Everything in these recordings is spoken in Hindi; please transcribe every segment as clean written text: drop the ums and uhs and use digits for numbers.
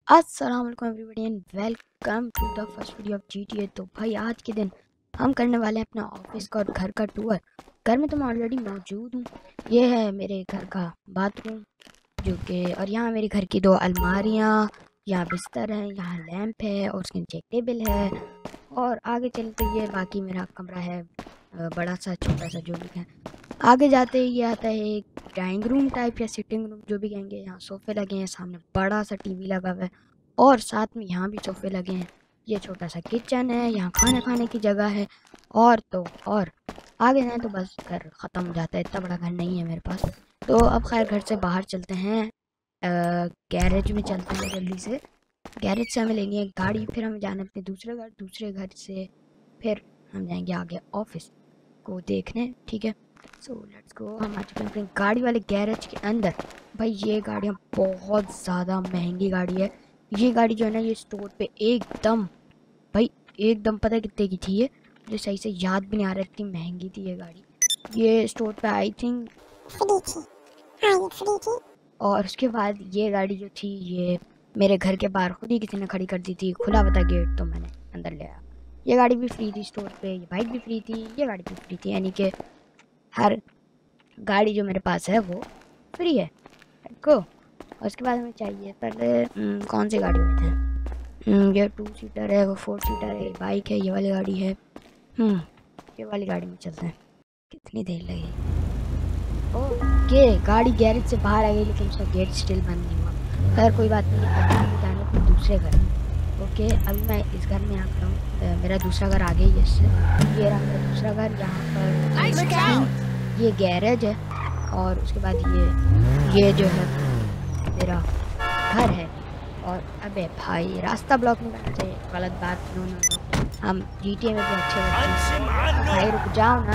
अस्सलाम वालेकुम everybody and welcome to the first video of GTA। तो भाई आज के दिन हम करने वाले हैं अपना ऑफिस का और घर का टूर। घर में तो मैं ऑलरेडी मौजूद हूँ। ये है मेरे घर का बाथरूम जो कि, और यहाँ मेरे घर की दो अलमारियाँ, यहाँ बिस्तर है, यहाँ लैंप है और उसके नीचे एक टेबल है। और आगे चले तो ये बाकी मेरा कमरा है, बड़ा सा छोटा सा जो भी है। आगे जाते ही ये आता है एक डाइनिंग रूम टाइप या सिटिंग रूम जो भी कहेंगे। यहाँ सोफे लगे हैं, सामने बड़ा सा टीवी लगा हुआ है और साथ में यहाँ भी सोफे लगे हैं। ये छोटा सा किचन है, यहाँ खाना खाने की जगह है। और आगे जाएँ तो बस घर ख़त्म हो जाता है, इतना बड़ा घर नहीं है मेरे पास। तो अब खैर घर से बाहर चलते हैं, गैरेज में चलते हैं जल्दी से। गैरेज से हमें लेनी है गाड़ी, फिर हमें जाना है अपने दूसरे घर से फिर हम जाएंगे आगे ऑफिस को देखने। ठीक है, सो लेट्स गो। हम आ चुके हैं अपनी गाड़ी वाले गैरेज के अंदर। भाई ये गाड़ियाँ बहुत ज़्यादा महंगी गाड़ी है। ये गाड़ी जो है ना, ये स्टोर पे एकदम पता है कितने की थी ये, मुझे सही से याद भी नहीं आ रहा, इतनी महंगी थी ये गाड़ी। ये स्टोर पे आई थिंक फ्री थी। हाँ ये फ्री थी। और उसके बाद ये गाड़ी जो थी ये मेरे घर के बाहर खुद ही किसी ने खड़ी कर दी थी, खुला हुआ था गेट तो मैंने अंदर ले आया। ये गाड़ी भी फ्री थी स्टोर पे, ये बाइक भी फ्री थी, ये गाड़ी भी फ्री थी, यानी कि हर गाड़ी जो मेरे पास है वो फ्री है को। और उसके बाद हमें चाहिए पहले कौन सी गाड़ी होती है। ये 2 सीटर है, वो 4 सीटर है, ये बाइक है, ये वाली गाड़ी है। ये वाली गाड़ी में चलते हैं। कितनी देर लगेगी? ओके, गाड़ी गैरेज से बाहर आ गई लेकिन उसका गेट स्टिल बंद नहीं हुआ। खैर कोई बात नहीं, अभी हम जाने को दूसरे घर। ओके, अभी मैं इस घर में आ खड़ा हूँ, मेरा दूसरा घर आगे ही है इससे। ये रहा मेरा दूसरा घर। यहाँ पर ये गैरेज है और उसके बाद ये जो है मेरा घर है। और अबे भाई रास्ता ब्लॉक नहीं करना चाहिए, गलत बात। नो हम GTA में भी अच्छे बच्चे हैं। भाई रुक जाओ ना,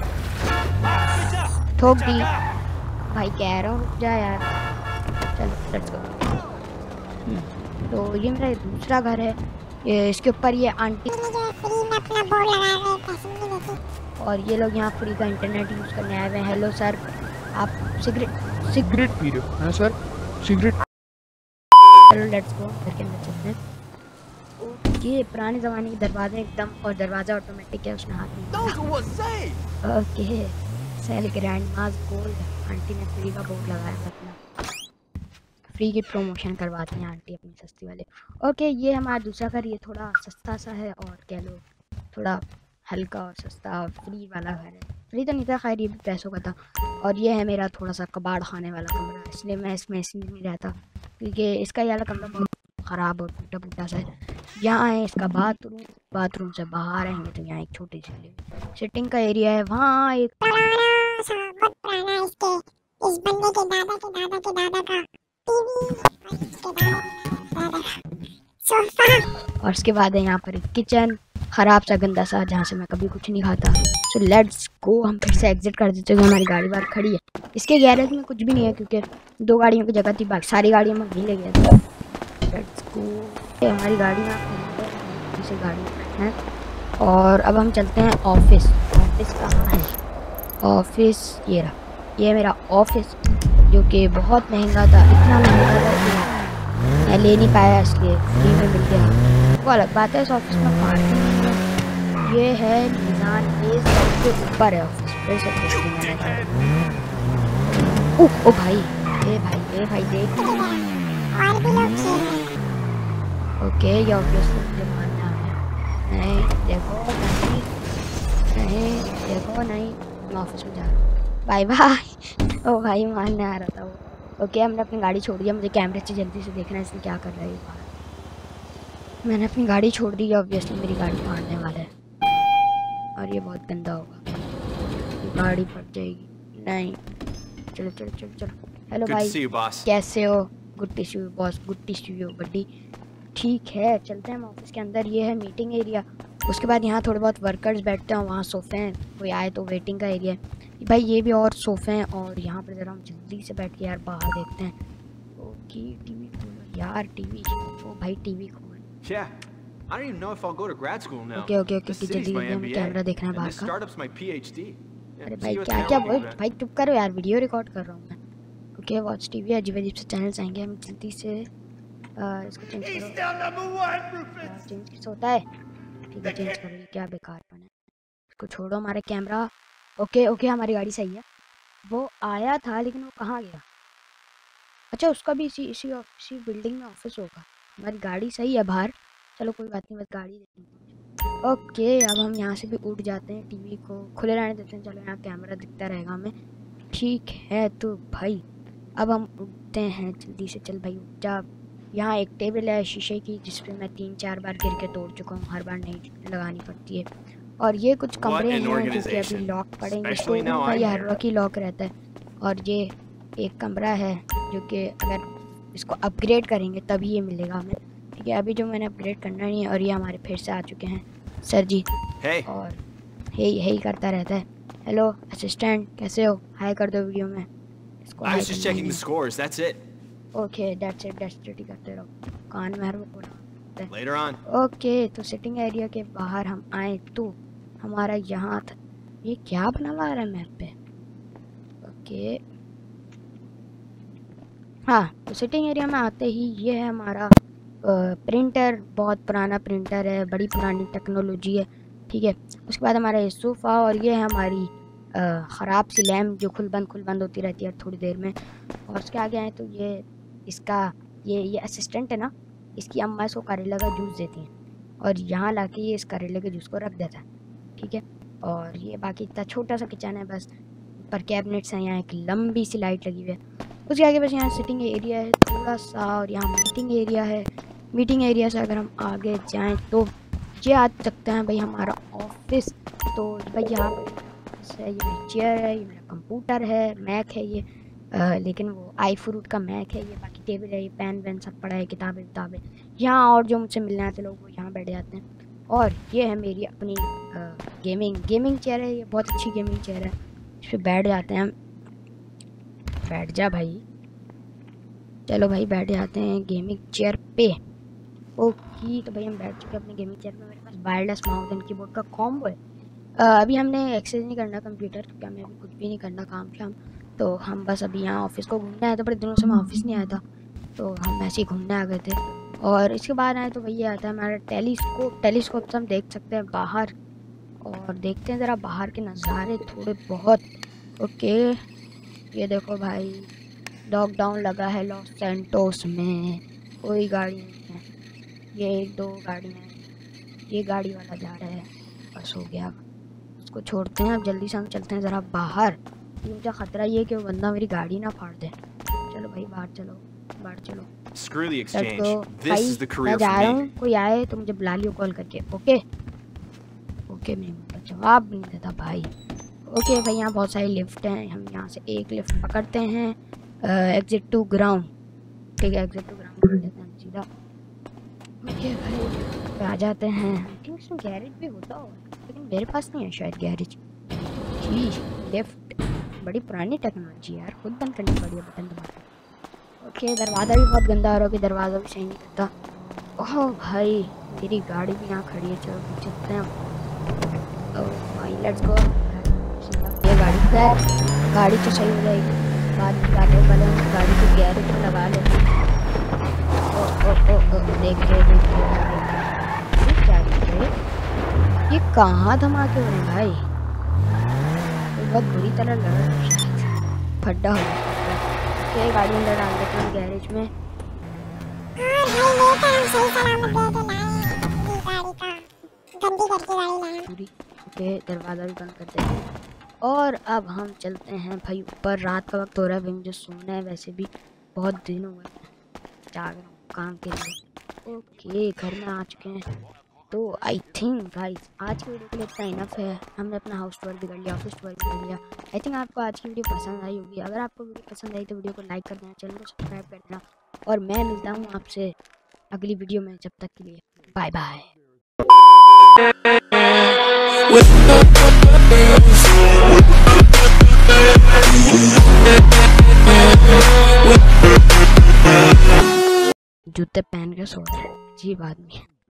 ठोक दी। भाई कह रहा हूँ रुक जा यार। चलो लेट्स गो। तो ये मेरा दूसरा घर है। ये इसके ऊपर ये आंटी और ये लोग यहाँ फ्री का इंटरनेट यूज़ करने आए हुए हैं। हेलो सर, आप सिगरेट पी रहे हो? हाँ सर, सिगरेट। चलो लेट्स गो, घर के अंदर चलते हैं। ये पुराने ज़माने के दरवाजे एकदम, और दरवाज़ा ऑटोमेटिक है, उसने हाथ में। Okay, sale grand mass gold. Aunty ने फ्री का बोर्ड लगाया है अपना, फ्री की प्रमोशन करवाती हैं आंटी अपनी सस्ती वाले। ओके, ये हमारा दूसरा घर, ये थोड़ा सस्ता सा है और कह लो थोड़ा हल्का और सस्ता और फ्री वाला घर है। फ्री तो नहीं था खैर, ये भी पैसों का था। और ये है मेरा थोड़ा सा कबाड़ खाने वाला कमरा, इसलिए मैं इसमें इसलिए नहीं रहता क्योंकि इसका ये वाला कमरा बहुत ख़राब और टूटा फूटा सा है। यहाँ है इसका बाथरूम से बाहर आएंगे तो यहाँ एक छोटी सी सिटिंग का एरिया है। वहाँ एक बहुत पुराना है, इसके इस बंदे के दादा के दादा के दादा का टीवी, सोफा। और उसके बाद है यहाँ पर एक किचन, ख़राब सा गंदा सा, जहाँ से मैं कभी कुछ नहीं खाता। तो लेट्स गो, हम फिर से एग्जिट कर देते हैं। हमारी गाड़ी बाहर खड़ी है, इसके गैरेज में कुछ भी नहीं है क्योंकि 2 गाड़ियों की जगह थी, बाकी सारी गाड़ियाँ मैं वहीं ले गया था। लेट्स गो, हमारी गाड़ी यहाँ गाड़ी है। और अब हम चलते हैं ऑफिस। ऑफिस कहाँ है? ऑफिस ये रहा, ये मेरा ऑफिस जो कि बहुत महंगा था, इतना महंगा था कि मैं ले नहीं पाया, इसलिए फ्री में मिल गया, वो अलग बात है। इस ऑफिस में पार्किंग है। ये है निजान, ये सबसे ऊपर है ऑफिस, फिर से ओ भाई, ए भाई देख। और भी लोग खेल। ओके, ये ऑफिस मुझे मानना है। नहीं देखो नहीं, मैं ऑफिस में जा रहा हूँ, बाय बाय। ओ भाई मानने आ रहा था वो। ओके, हमने अपनी गाड़ी छोड़ दिया, मुझे कैमरे से जल्दी से देखना है इसमें क्या कर रहा है बाहर। मैंने अपनी गाड़ी छोड़ दी, ऑब्वियसली मेरी गाड़ी फाड़ने वाला है और ये बहुत गंदा होगा, गाड़ी फट जाएगी। नहीं, चलो। हेलो भाई, कैसे हो? Good to see you boss, good to see you buddy. ठीक है, चलते हैं हम ऑफिस के अंदर। ये है मीटिंग एरिया। उसके बाद यहाँ थोड़े बहुत वर्कर्स बैठते हैं, वहाँ सोफ़े हैं, कोई आए तो वेटिंग का एरिया है। भाई ये भी और सोफ़े हैं। और यहाँ पर ज़रा हम जल्दी से बैठ के यार बाहर देखते हैं। ओके, टीवी खोलो यार, टीवी। ओ भाई टीवी खोल। ओके, जल्दी हमें कैमरा देखना है बाहर का। अरे भाई क्या बोल, भाई चुप करो यार, वीडियो रिकॉर्ड कर रहा हूँ मैं। ओके, वॉच टीवी, अजीब अजीब से चैनल्स आएंगे, हम जल्दी से इसको चेंज करो। चेंज किस होता है? ठीक है चेंज करो, ये क्या बेकारपन है। इसको छोड़ो, हमारा कैमरा। ओके ओके, हमारी गाड़ी सही है। वो आया था लेकिन वो कहाँ गया? अच्छा, उसका भी इसी बिल्डिंग में ऑफिस होगा। हमारी गाड़ी सही है बाहर। चलो कोई बात नहीं, बस गाड़ी देखनी। ओके, अब हम यहाँ से भी उठ जाते हैं, टीवी को खुले रहने देते हैं। चलो यहाँ कैमरा दिखता रहेगा हमें। ठीक है तो भाई अब हम उठते हैं, जल्दी से चल भाई उठ जा। यहाँ एक टेबल है शीशे की, जिसपे मैं 3-4 बार गिर के तोड़ चुका हूँ, हर बार नहीं लगानी पड़ती है। और ये कुछ कमरे हैं जो कि अभी लॉक पड़ेंगे, तो भाई हर वक्त ही लॉक रहता है। और ये एक कमरा है जो कि अगर इसको अपग्रेड करेंगे तभी ये मिलेगा हमें। ठीक है, अभी जो मैंने अपग्रेड करना नहीं है। और ये हमारे फिर से आ चुके हैं सर जी। और यही करता रहता है। हेलो असिस्टेंट, कैसे हो? हाय कर दो वीडियो में इसको। I was just checking the scores, that's it. Okay that's it ही करते रहो, कान में हर वो पूरा। Later on. ओके, तो सिटिंग एरिया के बाहर हम आए तो हमारा यहाँ था। ये क्या बना हुआ है मैप पे? ओके हाँ, तो सिटिंग एरिया में आते ही ये है हमारा प्रिंटर। बहुत पुराना प्रिंटर है, बड़ी पुरानी टेक्नोलॉजी है। ठीक है, उसके बाद हमारा ये सोफ़ा, और ये है हमारी ख़राब सी लैम्प जो खुल बंद होती रहती है थोड़ी देर में। और उसके आगे आए तो ये इसका ये असिस्टेंट है ना, इसकी अम्मा इसको करेला का जूस देती हैं और यहाँ लाके ये इस करेले के जूस को रख देता है। ठीक है, और ये बाकी इतना छोटा सा किचन है, बस ऊपर कैबिनेट्स हैं, यहाँ एक लंबी सी लाइट लगी हुई है। उसके आगे बस यहाँ सिटिंग एरिया है थोड़ा सा, और यहाँ मीटिंग एरिया है। मीटिंग एरिया से अगर हम आगे जाएँ तो ये आ सकते हैं भाई हमारा ऑफिस। तो भाई यहाँ पर ये मेरी चेयर है, ये मेरा कंप्यूटर है, मैक है ये, लेकिन वो आई फ्रूट का मैक है ये। बाकी टेबल है, ये पेन वैन सब पड़ा है, किताबें यहाँ। और जो मुझसे मिलने आते लोग वो यहाँ बैठ जाते हैं। और ये है मेरी अपनी गेमिंग चेयर है, ये बहुत अच्छी गेमिंग चेयर है, इस पर बैठ जाते हैं हम। बैठ जा भाई, चलो भाई बैठ जाते हैं गेमिंग चेयर पे। ओके, तो भाई हम बैठ चुके हैं अपनी गेमिंग चेयर पे। मेरे पास वायरलेस माउस एंड कीबोर्ड का कॉम्बो है। अभी हमने एक्सेस नहीं करना कंप्यूटर, क्योंकि हमें अभी कुछ भी नहीं करना काम शाम। तो हम बस अभी यहाँ ऑफिस को घूमने आए थे, बड़े दिनों से मैं ऑफिस नहीं आया था, तो हम ऐसे ही घूमने आ गए थे। और इसके बाद आए तो भैया आता है हमारा टेलीस्कोप से हम देख सकते हैं बाहर, और देखते हैं ज़रा बाहर के नज़ारे थोड़े बहुत। ओके, ये देखो भाई, लॉकडाउन लगा है लॉस सैंटोस में, कोई गाड़ी नहीं है। ये 1-2 गाड़ियाँ हैं, ये गाड़ी वाला जा रहा है, बस हो गया। उसको छोड़ते हैं, अब जल्दी से हम चलते हैं ज़रा बाहर। मुझे ख़तरा ये कि वो बंदा मेरी गाड़ी ना फाड़ दे। चलो भाई बाहर चलो। Screw the Let's exchange. go. This is the मैं career जा रहा for me. हूँ, कोई आए तो मुझे बुला लियो कॉल करके। ओके मेरे जवाब नहीं देता भाई। ओके भाई, यहाँ बहुत सारी लिफ्ट हैं, हम यहाँ से एक लिफ्ट पकड़ते हैं, एग्जिट टू ग्राउंड। ठीक है, एग्जिट टू ग्राउंड कर लेते हैं सीधा। ओके भाई आ जाते हैं। आई थिंक इसमें गैरेज भी होता होगा, लेकिन मेरे पास नहीं है शायद गैरेज। जी लिफ्ट, बड़ी पुरानी टेक्नोलॉजी यार, खुद बंद करनी पड़ी है बटन दबा के। ओके, दरवाज़ा भी बहुत गंदा आ रहा है, दरवाज़ा भी सही नहीं करता। ओह भाई, मेरी गाड़ी भी यहाँ खड़ी है, चलो चलते हैं। ओह भाई लेट्स गो। ये गाड़ी तो सही हो जाएगी, बाद में पहले गाड़ी को गैरेज में लगा लेते हैं। देखिए ये कहाँ धमाके हो रहे हैं भाई, तो बहुत बुरी तरह लग रहा है, फड्डा हो गया। गाड़ी अंदर डाल देते हैं गैरेज में। ओके, दरवाज़ा भी बंद कर देते हैं। और अब हम चलते हैं भाई ऊपर। रात का वक्त हो रहा है, भाई मुझे सोना है, वैसे भी बहुत दिन हो गए जाग रहा हूँ काम के लिए। ओके, घर में आ चुके हैं। तो आई थिंक गाइस आज की वीडियो के लिए इतना इनफ है। हमने अपना हाउस टूर भी कर लिया, ऑफिस टूर भी कर लिया। आई थिंक आपको आज की वीडियो पसंद आई होगी। अगर आपको वीडियो पसंद आई तो वीडियो को लाइक कर देना, चैनल को सब्सक्राइब कर देना, और मैं मिलता हूँ आपसे अगली वीडियो में। जब तक के लिए बाय बाय। जूते पहन के सो रहे हैं, अजीब आदमी है।